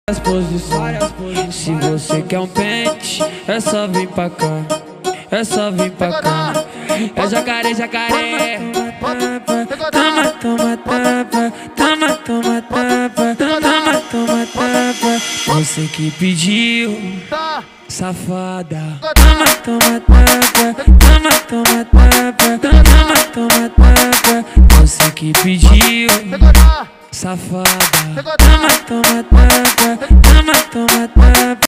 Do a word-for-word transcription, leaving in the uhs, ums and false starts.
As posições. Se você quer um pente, é só vir pra cá. É só vir pra cá. É jacaré, jacaré. Toma, toma, tapa. Toma, toma, tapa. Toma, toma, tapa. Você que pediu, safada. Toma, toma, tapa. Toma, toma, tapa. Toma, toma, tapa. Você que pediu, safada. Toma, toma, tapa. Toma, toma, tapa.